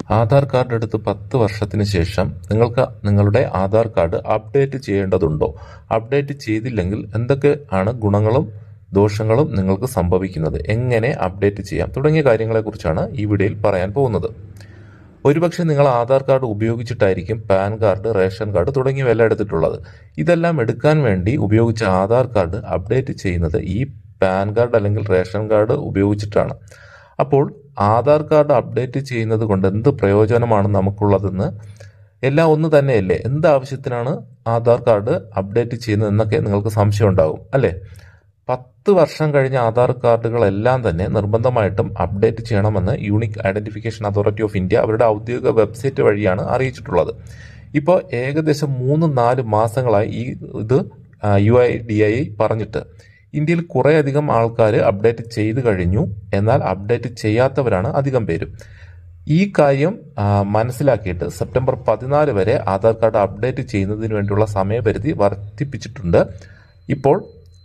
Aadhaar card എടുത്ത് 10 വർഷത്തിന് ശേഷം നിങ്ങൾക്ക് നിങ്ങളുടെ ആധാർ കാർഡ് അപ്ഡേറ്റ് ചെയ്യേണ്ടതുണ്ടോ? അപ്ഡേറ്റ് ചെയ്തില്ലെങ്കിൽ എന്തൊക്കെ ആണ് ഗുണങ്ങളും ദോഷങ്ങളും നിങ്ങൾക്ക് സംഭവിക്കുന്നത്? എങ്ങനെ അപ്ഡേറ്റ് ചെയ്യാം? തുടങ്ങിയ കാര്യങ്ങളെക്കുറിച്ചാണ് ഈ വീഡിയോയിൽ പറയാൻ പോകുന്നത്. ഒരുപക്ഷെ നിങ്ങൾ ആധാർ കാർഡ് ഉപയോഗിച്ചിട്ടായിരിക്കും പാൻ കാർഡ്, റേഷൻ കാർഡ് തുടങ്ങിയവ എല്ലാം എടുത്തിട്ടുള്ളത്. ഇതെല്ലാം എടുക്കാൻ വേണ്ടി ഉപയോഗിച്ച ആധാർ കാർഡ് അപ്ഡേറ്റ് ചെയ്യുന്നത് ഈ പാൻ കാർഡ് അല്ലെങ്കിൽ റേഷൻ കാർഡ് ഉപയോഗിച്ചിട്ടാണ്. അപ്പോൾ ആധാർ കാർഡ് അപ്ഡേറ്റ് ചെയ്യുന്നത് കൊണ്ട് എന്ത് പ്രയോജനമാണ് നമുക്കുള്ളതെന്ന്, എല്ലാം ഒന്ന് തന്നെയല്ലേ? എന്ത് ആവശ്യത്തിനാണ് ആധാർ കാർഡ് അപ്ഡേറ്റ് ചെയ്യുന്നത് എന്നൊക്കെ നിങ്ങൾക്ക് സംശയം ഉണ്ടാകും അല്ലേ? 10 വർഷം കഴിഞ്ഞ ആധാർ കാർഡുകളെല്ലാം തന്നെ നിർബന്ധമായിട്ടും അപ്ഡേറ്റ് ചെയ്യണമെന്ന് unique identification authority of India അവരുടെ ഔദ്യോഗിക വെബ്സൈറ്റ് വഴിയാണ് അറിയിച്ചിട്ടുള്ളത്. ഇപ്പോൾ ഏകദേശം 3-4 മാസങ്ങളായി ഇത് UIDAI പറഞ്ഞിട്ട്. ഇന്ത്യയിൽ കുറേയധികം ആൾക്കാർ അപ്ഡേറ്റ് ചെയ്ത് കഴിഞ്ഞു. എന്നാൽ അപ്ഡേറ്റ് ചെയ്യാത്തവരാണ് അധികം പേരും. ഈ കാര്യം മനസ്സിലാക്കിയിട്ട് സെപ്റ്റംബർ 14 വരെ ആധാർ കാർഡ് അപ്ഡേറ്റ് ചെയ്യുന്നതിന് വേണ്ടിയുള്ള സമയപരിധി വർദ്ധിപ്പിച്ചിട്ടുണ്ട്. ഇപ്പോൾ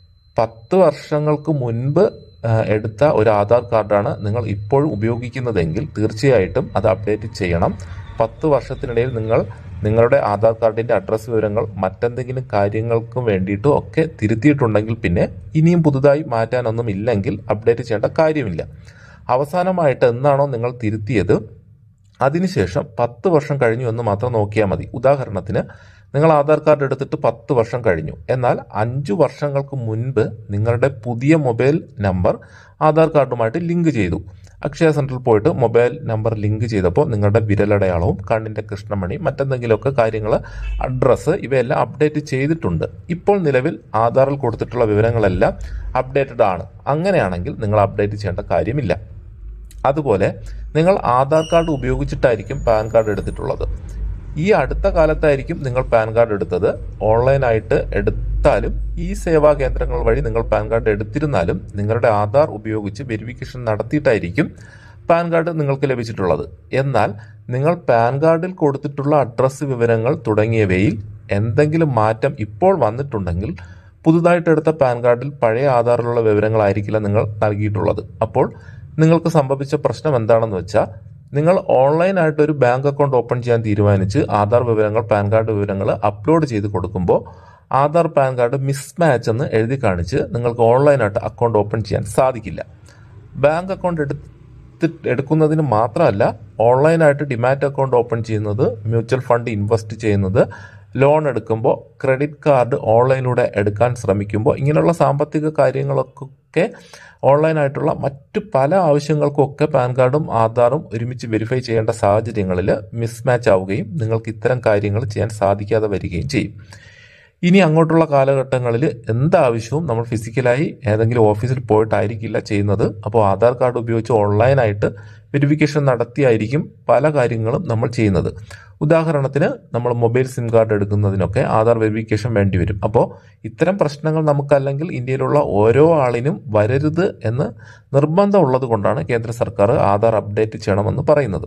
10 വർഷങ്ങൾക്ക് മുൻപ് എടുത്ത ഒരു ആധാർ കാർഡാണ് നിങ്ങൾ ഇപ്പോഴും ഉപയോഗിക്കുന്നതെങ്കിൽ തീർച്ചയായിട്ടും അത് അപ്ഡേറ്റ് ചെയ്യണം. 10 വർഷത്തിനിടയിൽ നിങ്ങളുടെ ആധാർ കാർഡിന്റെ അഡ്രസ് വിവരങ്ങൾ മറ്റെന്തെങ്കിലും കാര്യങ്ങൾക്ക് വേണ്ടിയിട്ടും ഒക്കെ തിരുത്തിയിട്ടുണ്ടെങ്കിൽ പിന്നെ ഇനിയും പുതുതായി മാറ്റാനൊന്നും ഇല്ലെങ്കിൽ അപ്ഡേറ്റ് ചെയ്യേണ്ട കാര്യമില്ല. അവസാനമായിട്ട് എന്നാണോ നിങ്ങൾ തിരുത്തിയത് അതിനുശേഷം 10 വർഷം കഴിഞ്ഞു എന്ന് മാത്രം നോക്കിയാൽ മതി. ഉദാഹരണത്തിന്, നിങ്ങൾ ആധാർ കാർഡ് എടുത്തിട്ട് 10 വർഷം കഴിഞ്ഞു. എന്നാൽ 5 വർഷങ്ങൾക്ക് മുൻപ് നിങ്ങളുടെ പുതിയ മൊബൈൽ നമ്പർ ആധാർ കാർഡുമായിട്ട് ലിങ്ക് ചെയ്തു. അക്ഷയ സെന്ററിൽ പോയിട്ട് മൊബൈൽ നമ്പർ ലിങ്ക് ചെയ്തപ്പോൾ നിങ്ങളുടെ വിരലടയാളവും കണ്ണിന്റെ കൃഷ്ണമണി മറ്റെന്തെങ്കിലുമൊക്കെ കാര്യങ്ങൾ, അഡ്രസ്സ് ഇവയെല്ലാം അപ്ഡേറ്റ് ചെയ്തിട്ടുണ്ട്. ഇപ്പോൾ നിലവിൽ ആധാറിൽ കൊടുത്തിട്ടുള്ള വിവരങ്ങളെല്ലാം അപ്ഡേറ്റഡ് ആണ്. അങ്ങനെയാണെങ്കിൽ നിങ്ങൾ അപ്ഡേറ്റ് ചെയ്യേണ്ട കാര്യമില്ല. അതുപോലെ നിങ്ങൾ ആധാർ കാർഡ് ഉപയോഗിച്ചിട്ടായിരിക്കും പാൻ കാർഡ് എടുത്തിട്ടുള്ളത്. ഈ അടുത്ത കാലത്തായിരിക്കും നിങ്ങൾ പാൻ കാർഡ് എടുത്തത്. ഓൺലൈനായിട്ട് എടുത്താലും ഈ സേവാ കേന്ദ്രങ്ങൾ വഴി നിങ്ങൾ പാൻ കാർഡ് എടുത്തിരുന്നാലും നിങ്ങളുടെ ആധാർ ഉപയോഗിച്ച് വെരിഫിക്കേഷൻ നടത്തിയിട്ടായിരിക്കും പാൻ കാർഡ് നിങ്ങൾക്ക് ലഭിച്ചിട്ടുള്ളത്. എന്നാൽ നിങ്ങൾ പാൻ കാർഡിൽ കൊടുത്തിട്ടുള്ള അഡ്രസ്സ് വിവരങ്ങൾ തുടങ്ങിയവയിൽ എന്തെങ്കിലും മാറ്റം ഇപ്പോൾ വന്നിട്ടുണ്ടെങ്കിൽ പുതുതായിട്ട് എടുത്ത പാൻ കാർഡിൽ പഴയ ആധാറിലുള്ള വിവരങ്ങളായിരിക്കില്ല നിങ്ങൾ നൽകിയിട്ടുള്ളത്. അപ്പോൾ നിങ്ങൾക്ക് സംഭവിച്ച പ്രശ്നം എന്താണെന്ന് വെച്ചാൽ, നിങ്ങൾ ഓൺലൈനായിട്ട് ഒരു ബാങ്ക് അക്കൗണ്ട് ഓപ്പൺ ചെയ്യാൻ തീരുമാനിച്ച് ആധാർ വിവരങ്ങൾ, പാൻ കാർഡ് വിവരങ്ങൾ അപ്ലോഡ് ചെയ്ത് കൊടുക്കുമ്പോൾ ആധാർ പാൻ കാർഡ് മിസ്മാച്ച് എന്ന് എഴുതി കാണിച്ച് നിങ്ങൾക്ക് ഓൺലൈനായിട്ട് അക്കൗണ്ട് ഓപ്പൺ ചെയ്യാൻ സാധിക്കില്ല. ബാങ്ക് അക്കൗണ്ട് എടുക്കുന്നതിന് മാത്രമല്ല, ഓൺലൈനായിട്ട് ഡിമാറ്റ് അക്കൗണ്ട് ഓപ്പൺ ചെയ്യുന്നത്, മ്യൂച്വൽ ഫണ്ട് ഇൻവെസ്റ്റ് ചെയ്യുന്നത്, ലോൺ എടുക്കുമ്പോൾ, ക്രെഡിറ്റ് കാർഡ് ഓൺലൈനിലൂടെ എടുക്കാൻ ശ്രമിക്കുമ്പോൾ, ഇങ്ങനെയുള്ള സാമ്പത്തിക കാര്യങ്ങളൊക്കെ ഓൺലൈനായിട്ടുള്ള മറ്റു പല ആവശ്യങ്ങൾക്കൊക്കെ പാൻ കാർഡും ആധാറും ഒരുമിച്ച് വെരിഫൈ ചെയ്യേണ്ട സാഹചര്യങ്ങളിൽ മിസ്മാച്ച് ആവുകയും നിങ്ങൾക്ക് ഇത്തരം കാര്യങ്ങൾ ചെയ്യാൻ സാധിക്കാതെ വരികയും ചെയ്യും. ഇനി അങ്ങോട്ടുള്ള കാലഘട്ടങ്ങളിൽ എന്താവശ്യവും നമ്മൾ ഫിസിക്കലായി ഏതെങ്കിലും ഓഫീസിൽ പോയിട്ടായിരിക്കില്ല ചെയ്യുന്നത്. അപ്പോൾ ആധാർ കാർഡ് ഉപയോഗിച്ച് ഓൺലൈനായിട്ട് വെരിഫിക്കേഷൻ നടത്തിയായിരിക്കും പല കാര്യങ്ങളും നമ്മൾ ചെയ്യുന്നത്. ഉദാഹരണത്തിന്, നമ്മൾ മൊബൈൽ സിം കാർഡ് എടുക്കുന്നതിനൊക്കെ ആധാർ വെരിഫിക്കേഷൻ വേണ്ടി വരും. അപ്പോൾ ഇത്തരം പ്രശ്നങ്ങൾ നമുക്കല്ലെങ്കിൽ ഇന്ത്യയിലുള്ള ഓരോ ആളിനും വരരുത് എന്ന് നിർബന്ധമുള്ളത് കൊണ്ടാണ് കേന്ദ്ര സർക്കാർ ആധാർ അപ്ഡേറ്റ് ചെയ്യണമെന്ന് പറയുന്നത്.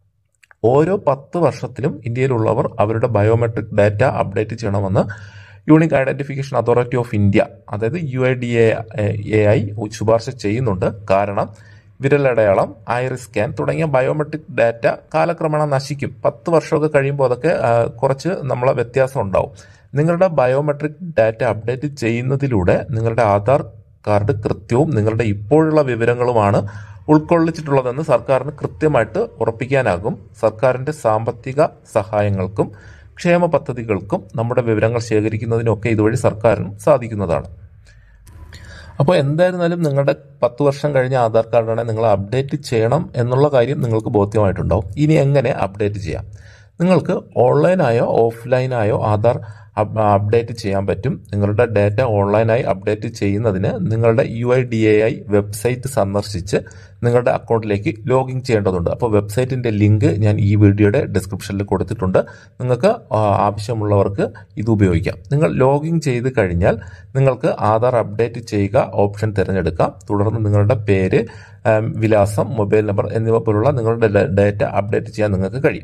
ഓരോ 10 വർഷത്തിലും ഇന്ത്യയിലുള്ളവർ അവരുടെ ബയോമെട്രിക് ഡാറ്റ അപ്ഡേറ്റ് ചെയ്യണമെന്ന് unique identification authority of India, അതായത് UIDAI ശുപാർശ ചെയ്യുന്നുണ്ട്. കാരണം വിരലടയാളം, ഐറിസ് സ്കാൻ തുടങ്ങിയ ബയോമെട്രിക് ഡാറ്റ കാലക്രമേണ നശിക്കും. 10 വർഷമൊക്കെ കഴിയുമ്പോൾ അതൊക്കെ കുറച്ച് നമ്മളെ വ്യത്യാസം ഉണ്ടാവും. നിങ്ങളുടെ ബയോമെട്രിക് ഡാറ്റ അപ്ഡേറ്റ് ചെയ്യുന്നതിലൂടെ നിങ്ങളുടെ ആധാർ കാർഡ് കൃത്യവും നിങ്ങളുടെ ഇപ്പോഴുള്ള വിവരങ്ങളുമാണ് ഉൾക്കൊള്ളിച്ചിട്ടുള്ളതെന്ന് സർക്കാരിന് കൃത്യമായിട്ട് ഉറപ്പിക്കാനാകും. സർക്കാരിന്റെ സാമ്പത്തിക സഹായങ്ങൾക്കും ക്ഷേമ പദ്ധതികൾക്കും നമ്മുടെ വിവരങ്ങൾ ശേഖരിക്കുന്നതിനൊക്കെ ഇതുവഴി സർക്കാരിനും സാധിക്കുന്നതാണ്. അപ്പോൾ എന്തായിരുന്നാലും നിങ്ങളുടെ 10 വർഷം കഴിഞ്ഞ ആധാർ കാർഡാണെങ്കിൽ നിങ്ങൾ അപ്ഡേറ്റ് ചെയ്യണം എന്നുള്ള കാര്യം നിങ്ങൾക്ക് ബോധ്യമായിട്ടുണ്ടാവും. ഇനി എങ്ങനെ അപ്ഡേറ്റ് ചെയ്യാം? നിങ്ങൾക്ക് ഓൺലൈനായോ ഓഫ്ലൈനായോ ആധാർ അപ്ഡേറ്റ് ചെയ്യാൻ പറ്റും. നിങ്ങളുടെ ഡാറ്റ ഓൺലൈനായി അപ്ഡേറ്റ് ചെയ്യുന്നതിന് നിങ്ങളുടെ UIDAI വെബ്സൈറ്റ് സന്ദർശിച്ച് നിങ്ങളുടെ അക്കൗണ്ടിലേക്ക് ലോഗിൻ ചെയ്യേണ്ടതുണ്ട്. അപ്പോൾ വെബ്സൈറ്റിന്റെ ലിങ്ക് ഞാൻ ഈ വീഡിയോയുടെ ഡിസ്ക്രിപ്ഷനിൽ കൊടുത്തിട്ടുണ്ട്. നിങ്ങൾക്ക് ആവശ്യമുള്ളവർക്ക് ഇത് ഉപയോഗിക്കാം. നിങ്ങൾ ലോഗിൻ ചെയ്ത് കഴിഞ്ഞാൽ നിങ്ങൾക്ക് ആധാർ അപ്ഡേറ്റ് ചെയ്യുക ഓപ്ഷൻ തിരഞ്ഞെടുക്കാം. തുടർന്ന് നിങ്ങളുടെ പേര്, വിലാസം, മൊബൈൽ നമ്പർ എന്നിവ പോലുള്ള നിങ്ങളുടെ ഡാറ്റ അപ്ഡേറ്റ് ചെയ്യാൻ നിങ്ങൾക്ക് കഴിയും.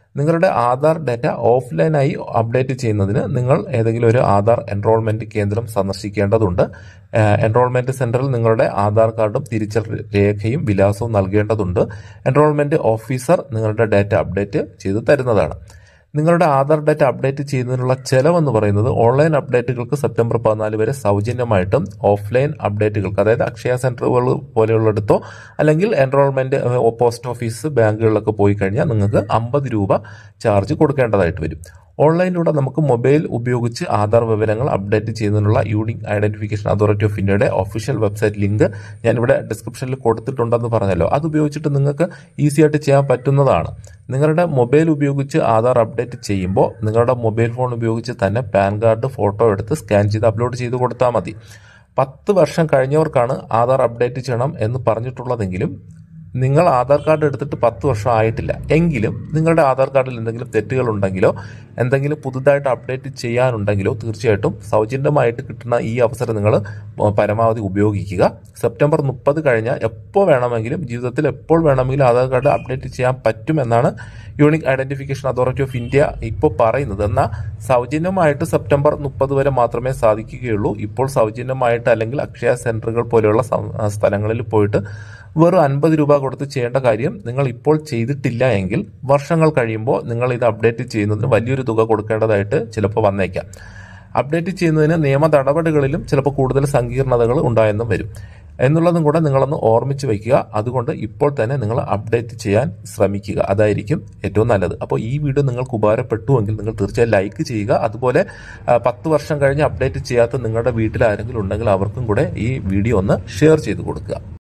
നിങ്ങളുടെ ആധാർ ഡാറ്റ ഓഫ്ലൈനായി അപ്ഡേറ്റ് ചെയ്യുന്നതിന് നിങ്ങൾ ഏതെങ്കിലും ഒരു ആധാർ എൻറോൾമെന്റ് കേന്ദ്രം സന്ദർശിക്കേണ്ടതുണ്ട്. എൻറോൾമെന്റ് സെന്ററിൽ നിങ്ങളുടെ ആധാർ കാർഡും തിരിച്ചറിയൽ രേഖയും വിലാസവും നൽകേണ്ടതുണ്ട്. എൻറോൾമെന്റ് ഓഫീസർ നിങ്ങളുടെ ഡാറ്റ അപ്ഡേറ്റ് ചെയ്ത് തരുന്നതാണ്. നിങ്ങളുടെ ആധാർ ഡാറ്റ അപ്ഡേറ്റ് ചെയ്യുന്നതിനുള്ള ചെലവെന്ന് പറയുന്നത് ഓൺലൈൻ അപ്ഡേറ്റുകൾക്ക് സെപ്റ്റംബർ 14 വരെ സൗജന്യമായിട്ടും ഓഫ്ലൈൻ അപ്ഡേറ്റുകൾക്ക് അതായത് അക്ഷയ സെന്ററുകൾ പോലെയുള്ളിടത്തോ അല്ലെങ്കിൽ എൻറോൾമെന്റ് പോസ്റ്റ് ഓഫീസ് ബാങ്കുകളിലൊക്കെ പോയി കഴിഞ്ഞാൽ നിങ്ങൾക്ക് 50 രൂപ ചാർജ് കൊടുക്കേണ്ടതായിട്ട് വരും. ഓൺലൈനിലൂടെ നമുക്ക് മൊബൈൽ ഉപയോഗിച്ച് ആധാർ വിവരങ്ങൾ അപ്ഡേറ്റ് ചെയ്യുന്നതിനുള്ള യൂണിക് ഐഡന്റിഫിക്കേഷൻ അതോറിറ്റി ഓഫ് ഇന്ത്യയുടെ ഒഫീഷ്യൽ വെബ്സൈറ്റ് ലിങ്ക് ഞാനിവിടെ ഡിസ്ക്രിപ്ഷനിൽ കൊടുത്തിട്ടുണ്ടെന്ന് പറഞ്ഞല്ലോ. അത് ഉപയോഗിച്ചിട്ട് നിങ്ങൾക്ക് ഈസി ആയിട്ട് ചെയ്യാൻ പറ്റുന്നതാണ്. നിങ്ങളുടെ മൊബൈൽ ഉപയോഗിച്ച് ആധാർ അപ്ഡേറ്റ് ചെയ്യുമ്പോൾ നിങ്ങളുടെ മൊബൈൽ ഫോൺ ഉപയോഗിച്ച് തന്നെ പാൻ കാർഡ് ഫോട്ടോ എടുത്ത് സ്കാൻ ചെയ്ത് അപ്ലോഡ് ചെയ്ത് കൊടുത്താൽ മതി. 10 വർഷം കഴിഞ്ഞവർക്കാണ് ആധാർ അപ്ഡേറ്റ് ചെയ്യണം എന്ന് പറഞ്ഞിട്ടുള്ളതെങ്കിലും നിങ്ങൾ ആധാർ കാർഡ് എടുത്തിട്ട് 10 വർഷം ആയിട്ടില്ല എങ്കിലും നിങ്ങളുടെ ആധാർ കാർഡിൽ എന്തെങ്കിലും തെറ്റുകൾ ഉണ്ടെങ്കിലോ എന്തെങ്കിലും പുതുതായിട്ട് അപ്ഡേറ്റ് ചെയ്യാനുണ്ടെങ്കിലോ തീർച്ചയായിട്ടും സൗജന്യമായിട്ട് കിട്ടുന്ന ഈ അവസരം നിങ്ങൾ പരമാവധി ഉപയോഗിക്കുക. സെപ്റ്റംബർ 30 കഴിഞ്ഞാൽ എപ്പോൾ വേണമെങ്കിലും ജീവിതത്തിൽ എപ്പോൾ വേണമെങ്കിലും ആധാർ കാർഡ് അപ്ഡേറ്റ് ചെയ്യാൻ പറ്റുമെന്നാണ് unique identification authority of India ഇപ്പോൾ പറയുന്നത്. എന്നാൽ സൗജന്യമായിട്ട് സെപ്റ്റംബർ 30 വരെ മാത്രമേ സാധിക്കുകയുള്ളൂ. ഇപ്പോൾ സൗജന്യമായിട്ട് അല്ലെങ്കിൽ അക്ഷയ സെന്ററുകൾ പോലെയുള്ള സ്ഥലങ്ങളിൽ പോയിട്ട് വെറും 50 രൂപ കൊടുത്ത് ചെയ്യേണ്ട കാര്യം നിങ്ങൾ ഇപ്പോൾ ചെയ്തിട്ടില്ല എങ്കിൽ വർഷങ്ങൾ കഴിയുമ്പോൾ നിങ്ങൾ ഇത് അപ്ഡേറ്റ് ചെയ്യുന്നതിന് വലിയൊരു തുക കൊടുക്കേണ്ടതായിട്ട് ചിലപ്പോൾ വന്നേക്കാം. അപ്ഡേറ്റ് ചെയ്യുന്നതിന് നിയമ നടപടികളിലും ചിലപ്പോൾ കൂടുതൽ സങ്കീർണതകൾ ഉണ്ടായെന്നും വരും എന്നുള്ളതും കൂടെ നിങ്ങളൊന്ന് ഓർമ്മിച്ച് വയ്ക്കുക. അതുകൊണ്ട് ഇപ്പോൾ തന്നെ നിങ്ങൾ അപ്ഡേറ്റ് ചെയ്യാൻ ശ്രമിക്കുക. അതായിരിക്കും ഏറ്റവും നല്ലത്. അപ്പോൾ ഈ വീഡിയോ നിങ്ങൾക്ക് ഉപകാരപ്പെട്ടുവെങ്കിൽ നിങ്ങൾ തീർച്ചയായും ലൈക്ക് ചെയ്യുക. അതുപോലെ 10 വർഷം കഴിഞ്ഞ് അപ്ഡേറ്റ് ചെയ്യാത്ത നിങ്ങളുടെ വീട്ടിൽ ആരെങ്കിലും ഉണ്ടെങ്കിൽ അവർക്കും കൂടെ ഈ വീഡിയോ ഒന്ന് ഷെയർ ചെയ്ത് കൊടുക്കുക.